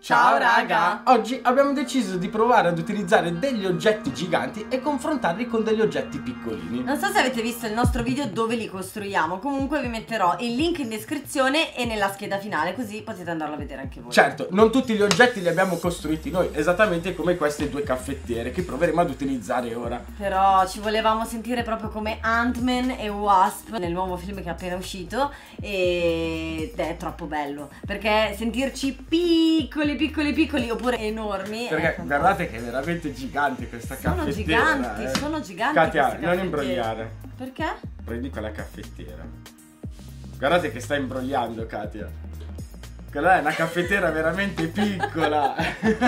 Ciao raga! Oggi abbiamo deciso di provare ad utilizzare degli oggetti giganti e confrontarli con degli oggetti piccolini. Non so se avete visto il nostro video dove li costruiamo, comunque vi metterò il link in descrizione e nella scheda finale, così potete andarlo a vedere anche voi. Certo, non tutti gli oggetti li abbiamo costruiti noi, esattamente come queste due caffettiere che proveremo ad utilizzare ora. Però ci volevamo sentire proprio come Ant-Man e Wasp nel nuovo film che è appena uscito ed è troppo bello, perché sentirci piccoli oppure enormi. Perché guardate che è veramente gigante questa caffettiera. Sono giganti. Katia, non imbrogliare. Perché? Prendi quella caffettiera. Guardate che sta imbrogliando Katia. Quella è una caffettiera veramente piccola.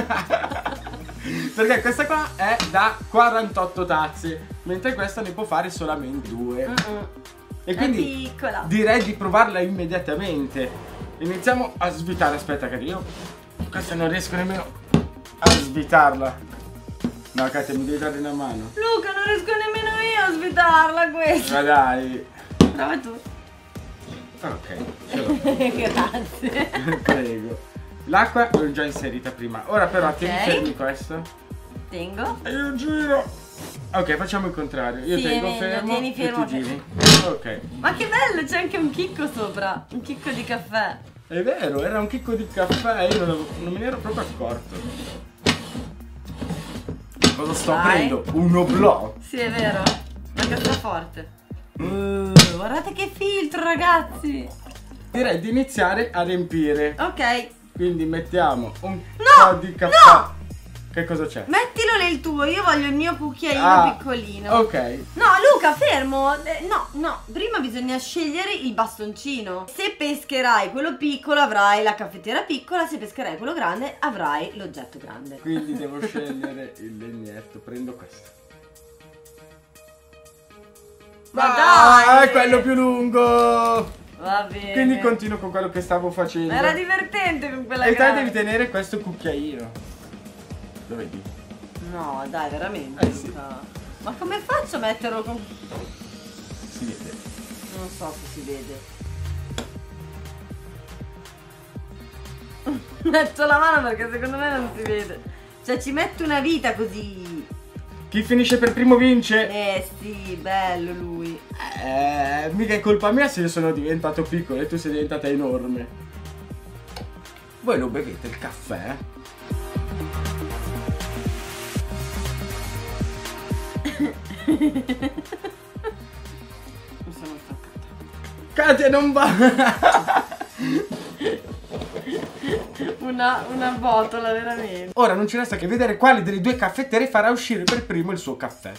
Perché questa qua è da 48 tazze, mentre questa ne può fare solamente 2. E quindi è piccola. Direi di provarla immediatamente. Iniziamo a svitare. Aspetta che io questa non riesco nemmeno a svitarla. No Katia, mi devi dare una mano. Luca, non riesco nemmeno io a svitarla questa. Ma dai. Prova tu. Ok, ce l'ho. Grazie. Prego. L'acqua l'ho già inserita prima. Ora però tieni fermi questo. Tengo. E io giro. Ok, facciamo il contrario. Io tengo fermo. Tieni fermo. E tu giri. Ok. Ma che bello, c'è anche un chicco sopra. Un chicco di caffè. È vero, era un chicco di caffè. Io non me ne ero proprio accorto. Cosa sto aprendo? Un oblò. Sì, è vero. Una cassaforte. Guardate che filtro, ragazzi. Direi di iniziare a riempire. Ok. Quindi mettiamo un po' di caffè. No! Che cosa c'è? Mettilo nel tuo, io voglio il mio cucchiaino piccolino. Ok. No, Luca, fermo. No, prima bisogna scegliere il bastoncino. Se pescherai quello piccolo avrai la caffettiera piccola, se pescherai quello grande avrai l'oggetto grande. Quindi devo scegliere il legnetto. Prendo questo. Ma dai! È quello più lungo! Va bene. Quindi continuo con quello che stavo facendo. Era divertente con quella E te grande. devi tenere questo cucchiaino. Lo vedi? No, dai, veramente, Sì. Luca. Ma come faccio a metterlo con... Si vede. Non so se si vede. Metto la mano perché secondo me non si vede. Cioè ci metto una vita così. Chi finisce per primo vince. Sì, bello lui. Mica è colpa mia se io sono diventato piccolo e tu sei diventata enorme. Voi lo bevete il caffè? Mi sono staccata. Katia non va. Una botola veramente. Ora non ci resta che vedere quale delle due caffettiere farà uscire per primo il suo caffè.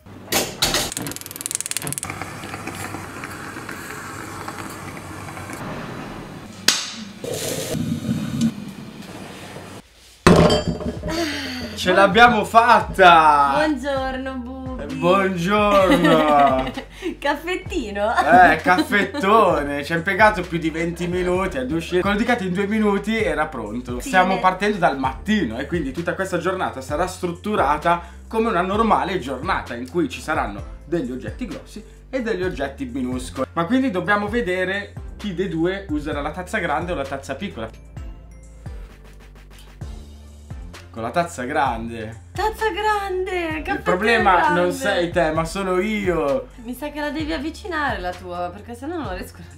Ce l'abbiamo fatta! Buongiorno Bubi. Buongiorno! Caffettino? Caffettone! Ci ha impiegato più di 20 minuti ad uscire. Quello di Katia in 2 minuti era pronto. Sì, Stiamo partendo dal mattino e quindi tutta questa giornata sarà strutturata come una normale giornata in cui ci saranno degli oggetti grossi e degli oggetti minuscoli. Ma quindi dobbiamo vedere chi dei due userà la tazza grande o la tazza piccola. Con la tazza grande. Tazza grande! Il problema grande. non sei te, ma sono io. Mi sa che la devi avvicinare la tua, perché sennò non riesco a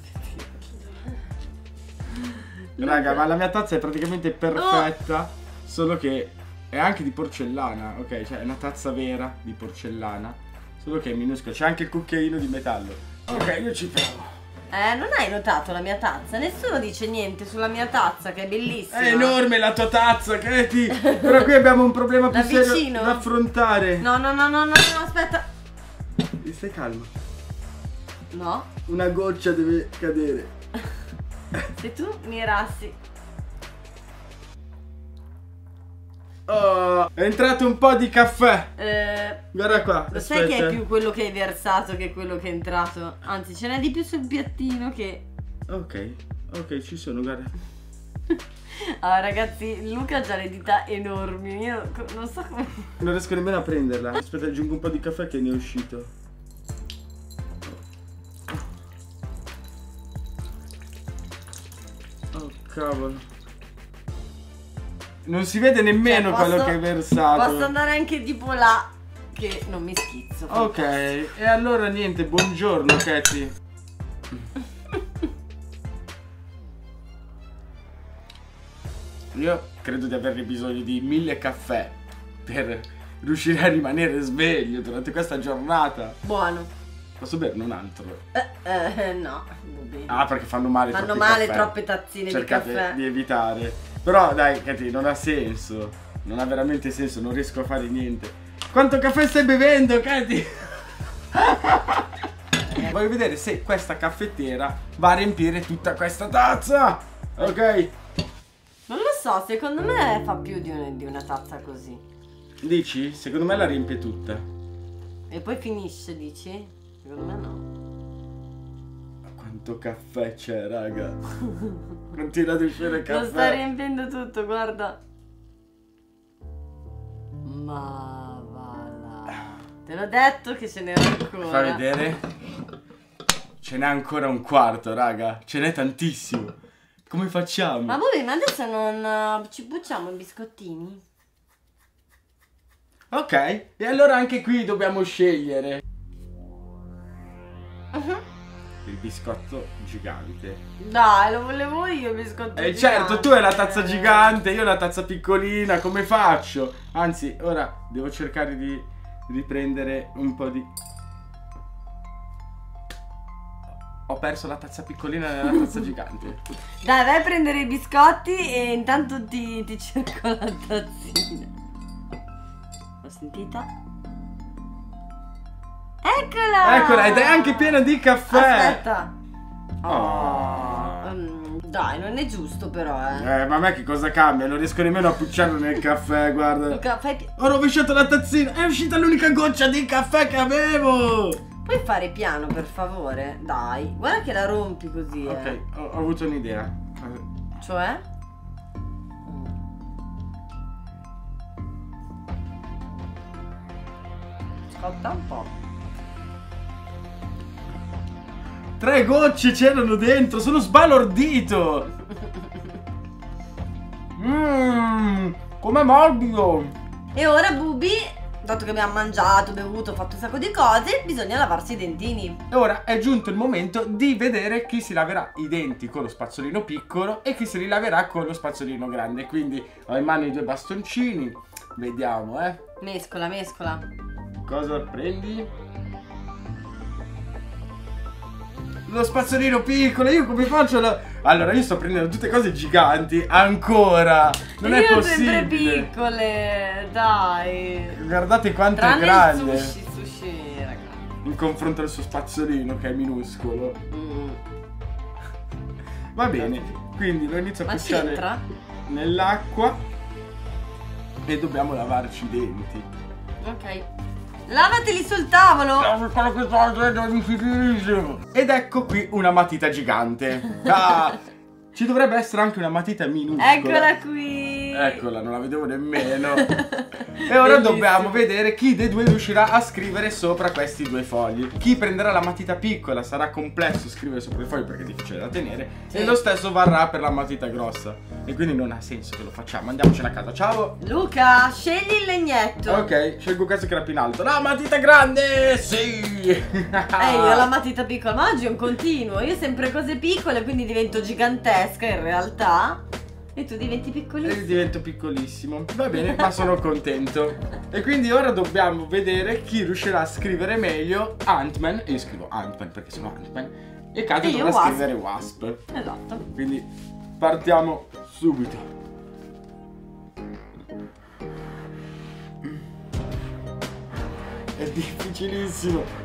vedere. Raga, ma la mia tazza è praticamente perfetta, solo che è anche di porcellana, ok? Cioè è una tazza vera di porcellana, solo che è minuscola. C'è anche il cucchiaino di metallo. Ok, io ci provo. Non hai notato la mia tazza? Nessuno dice niente sulla mia tazza, che è bellissima. È enorme la tua tazza, Katie. Però qui abbiamo un problema più serio vicino? da affrontare. No, aspetta. Stai calmo. No? Una goccia deve cadere. Se tu mi rassi. Oh, è entrato un po' di caffè. Guarda qua. Lo sai che è più quello che hai versato che quello che è entrato? Anzi, ce n'è di più sul piattino che... Ok, ci sono, guarda. Allora ragazzi, Luca ha già le dita enormi. Io non so come... Non riesco nemmeno a prenderla. Aspetta, aggiungo un po' di caffè che ne è uscito. Oh cavolo. Non si vede nemmeno quello che hai versato. Posso andare anche tipo là, che non mi schizzo. Ok, e allora niente, buongiorno Katy. Io credo di averne bisogno di 1000 caffè per riuscire a rimanere sveglio durante questa giornata. Buono. Posso berne un altro? No, Bubi. Ah, perché fanno male Fanno troppi male caffè. troppe tazzine Cercate di caffè. di evitare. Però dai Katy, non ha senso. Non ha veramente senso, non riesco a fare niente. Quanto caffè stai bevendo, Katy? Voglio vedere se questa caffettiera va a riempire tutta questa tazza. Ok? Non lo so, secondo me fa più di una tazza così. Dici? Secondo me la riempie tutta. E poi finisce, dici? Secondo me no. Ma quanto caffè c'è, raga? Continua ad uscire il Lo sta caffè. riempiendo tutto, guarda. Ma va là. Te l'ho detto che ce n'era ancora. Fa vedere? Ce n'è ancora un quarto, raga. Ce n'è tantissimo. Come facciamo? Ma Bubi, ma adesso non ci bucciamo i biscottini? Ok, e allora anche qui dobbiamo scegliere. Il biscotto gigante. Dai, lo volevo io il biscotto E gigante. certo, tu hai la tazza gigante, io la tazza piccolina, come faccio? Anzi, ora devo cercare di riprendere un po' di... Ho perso la tazza piccolina nella tazza gigante. Dai, vai a prendere i biscotti e intanto ti cerco la tazzina. L'ho sentita? Eccola! Eccola, ed è anche piena di caffè. Aspetta. Oh. Dai, non è giusto però, Ma a me che cosa cambia? Non riesco nemmeno a pucciarlo nel caffè, guarda. Il caffè Ho rovesciato la tazzina, è uscita l'unica goccia di caffè che avevo. Puoi fare piano, per favore? Dai, guarda che la rompi così, Ok, ho avuto un'idea. Cioè? Scotta un po'. 3 gocce c'erano dentro, sono sbalordito. Com'è morbido. E ora, Bubi, dato che abbiamo mangiato, bevuto, fatto un sacco di cose, bisogna lavarsi i dentini. E ora è giunto il momento di vedere chi si laverà i denti con lo spazzolino piccolo e chi si rilaverà con lo spazzolino grande. Quindi ho in mano i 2 bastoncini. Vediamo, Mescola, mescola. Cosa prendi? Lo spazzolino piccolo, io come faccio Allora, io sto prendendo tutte cose giganti, ancora. Non è Io possibile. sempre piccole, dai. Guardate quanto Tranne è grande. il sushi, raga. In confronto al suo spazzolino che è minuscolo. Va bene, quindi lo inizio a Ma pucciare c'entra? nell'acqua e dobbiamo lavarci i denti. Ok. Lavateli sul tavolo. Ed ecco qui una matita gigante. Ci dovrebbe essere anche una matita minuscola. Eccola qui. Eccola, non la vedevo nemmeno. E ora dobbiamo vedere chi dei due riuscirà a scrivere sopra questi 2 fogli. Chi prenderà la matita piccola sarà complesso scrivere sopra i fogli perché è difficile da tenere. Sì. E lo stesso varrà per la matita grossa. E quindi non ha senso che lo facciamo. Andiamocene a casa, ciao. Luca, scegli il legnetto. Ok, scelgo questo che era più in alto. La matita grande, sì. Io ho la matita piccola, ma oggi è un continuo. Io sempre cose piccole, quindi divento gigantesca in realtà. E tu diventi piccolissimo. E divento piccolissimo. Va bene, ma sono contento. E quindi ora dobbiamo vedere chi riuscirà a scrivere meglio Ant-Man. Io scrivo Ant-Man perché sono Ant-Man. E Katy E io dovrà Wasp. scrivere Wasp. Esatto. Quindi partiamo subito. È difficilissimo.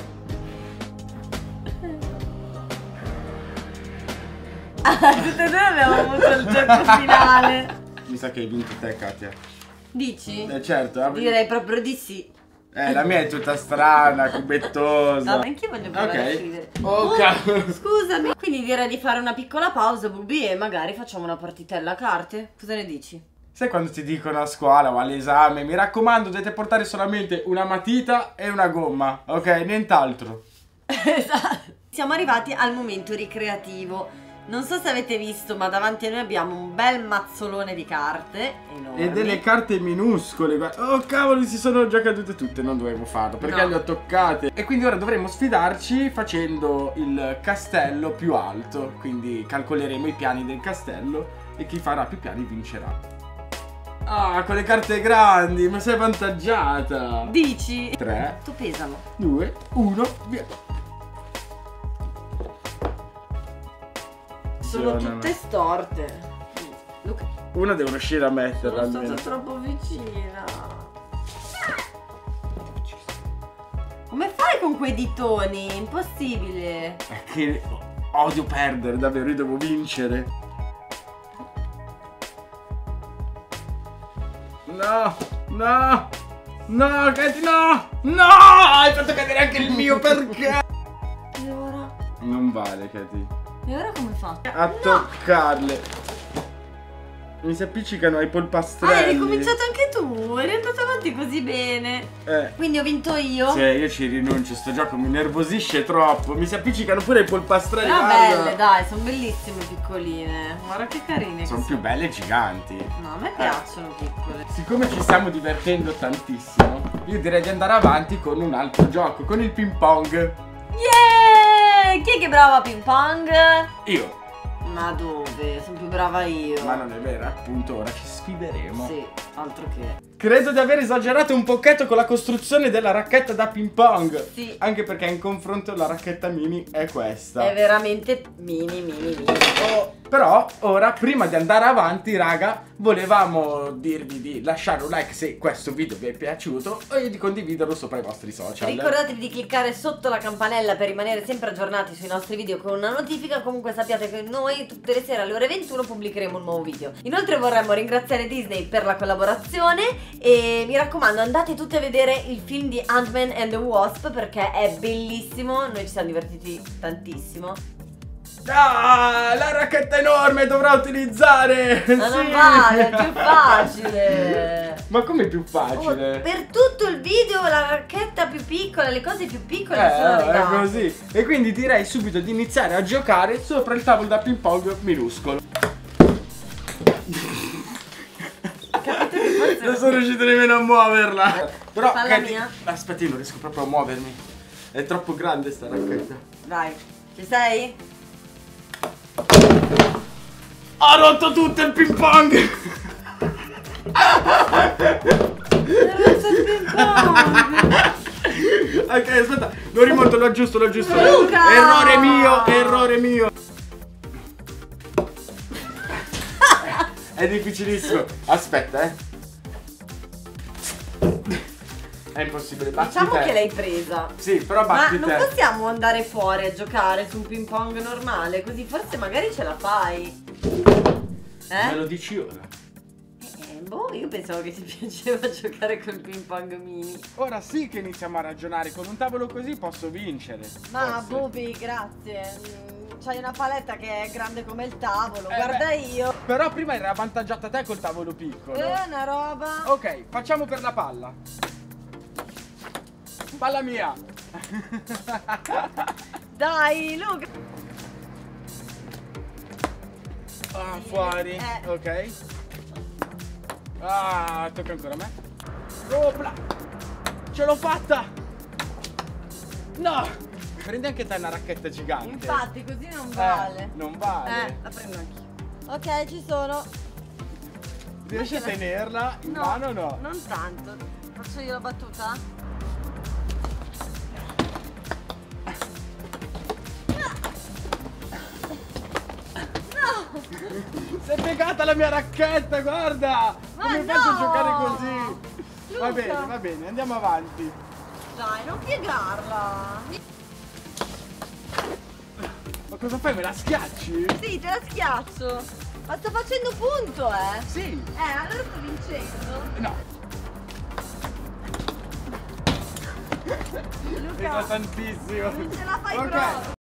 Tutte e due abbiamo avuto il gioco finale. Mi sa che hai vinto te, Katia. Dici? Certo. Direi proprio di sì. La mia è tutta strana, cubettosa. No, anch'io voglio provare a scrivere. Oh, cavolo. Scusami. Quindi direi di fare una piccola pausa, Bubi, e magari facciamo una partitella a carte. Cosa ne dici? Sai quando ti dicono a scuola o all'esame, mi raccomando, dovete portare solamente una matita e una gomma, ok? Nient'altro. Esatto. Siamo arrivati al momento ricreativo. Non so se avete visto, ma davanti a noi abbiamo un bel mazzolone di carte enormi. E delle carte minuscole. Oh cavolo, si sono già cadute tutte. Non dovevo farlo perché le ho toccate. E quindi ora dovremo sfidarci facendo il castello più alto. Quindi calcoleremo i piani del castello e chi farà più piani vincerà. Ah, con le carte grandi, ma sei avvantaggiata. Dici? 3, Tu pesano. 2, 1, via. Sono tutte storte. Luca, Una devo riuscire a metterla sono almeno. stata troppo vicina. Come fai con quei ditoni? Impossibile. È che odio perdere, davvero, io devo vincere. No, no, no, Katy, no, no, hai fatto cadere anche il mio, perché? E ora? Non vale, Katy. E ora come faccio? A toccarle. Mi si appiccicano ai polpastrelli. Hai ricominciato anche tu, eri andato avanti così bene. Quindi ho vinto io. Sì, io ci rinuncio, sto gioco mi nervosisce troppo. Mi si appiccicano pure ai polpastrelli. Però guarda. belle, dai, sono bellissime piccoline. Guarda che carine. Sono più belle e giganti. No, a me piacciono piccole. Siccome ci stiamo divertendo tantissimo, io direi di andare avanti con un altro gioco, con il ping pong. Yeah! Chi è che è brava a ping pong? Io. Ma dove? Sono più brava io. Ma non è vero, appunto ora ci sfideremo. Sì, altro che. Credo di aver esagerato un pochetto con la costruzione della racchetta da ping pong. Sì. Anche perché in confronto la racchetta mini è questa. È veramente mini. Oh, però ora, prima di andare avanti, raga, volevamo dirvi di lasciare un like se questo video vi è piaciuto e di condividerlo sopra i vostri social. Ricordatevi di cliccare sotto la campanella per rimanere sempre aggiornati sui nostri video con una notifica. Comunque sappiate che noi tutte le sere alle ore 21 pubblicheremo un nuovo video. Inoltre vorremmo ringraziare Disney per la collaborazione e mi raccomando andate tutti a vedere il film di Ant-Man and the Wasp perché è bellissimo, noi ci siamo divertiti tantissimo. Ah, la racchetta enorme dovrà utilizzare. Ma sì. non vale, è più facile. Ma come più facile? Oh, per tutto il video la racchetta più piccola, le cose più piccole sono È arrivate. così. E quindi direi subito di iniziare a giocare sopra il tavolo da ping pong minuscolo. Non sono riuscito nemmeno a muoverla. Però Falla mia. aspetta, io non riesco proprio a muovermi. È troppo grande sta racchetta. Vai, ci sei? Ha rotto tutto il ping pong. Ok, aspetta, lo rimonto, lo aggiusto. Luca! Errore mio. È difficilissimo. Aspetta, È impossibile, batti Diciamo te. che l'hai presa. Sì, però batti Ma te. non possiamo andare fuori a giocare su un ping pong normale, così forse magari ce la fai. Me lo dici ora? Boh, io pensavo che ti piaceva giocare col ping pong mini. Ora sì che iniziamo a ragionare. Con un tavolo così posso vincere. Ma forse. Bobby, grazie. C'hai una paletta che è grande come il tavolo, guarda beh, io. Però prima era avvantaggiata te col tavolo piccolo. Una roba. Ok, facciamo per la palla. Palla mia. Dai, Luca. Ah, fuori. Ok. Ah, tocca ancora a me. Opla. Ce l'ho fatta. No. Prendi anche te una racchetta gigante. Infatti, così non vale. Non vale. La prendo anch'io. Ok, ci sono. Riesci a tenerla in mano o no? Non tanto. Faccio io la battuta? Si è piegata la mia racchetta, guarda! Ma Come no! faccio a giocare così? Luca! Va bene, andiamo avanti. Dai, non piegarla! Ma cosa fai? Me la schiacci? Sì, te la schiaccio! Ma sto facendo punto, Sì. allora sto vincendo! No. Luca! Pesa tantissimo. Non ce la fai Ok. proprio!